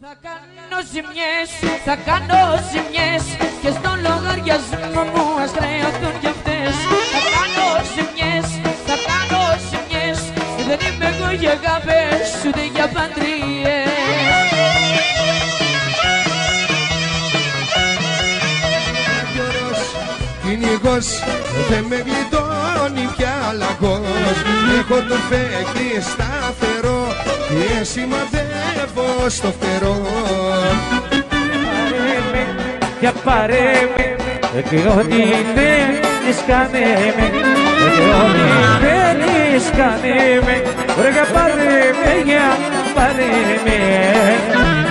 Θα κάνω ζημιές, θα κάνω ζημιές και στον λογαριασμό μου ας χρεωθούν κι αυτές. Θα κάνω ζημιές, θα κάνω ζημιές, δεν είμαι εγώ για αγάπες ούτε για παντρίες. Κυνηγός δεν με γλιτώνει πια λαγός. Έχω το φέκι σταθερό και σημαδεύω στο φτερό. Για πάρε με και ό,τι θέλεις κάνε με, και ό,τι θέλεις κάνε με. Ωραία, πάρε με, για πάρε με.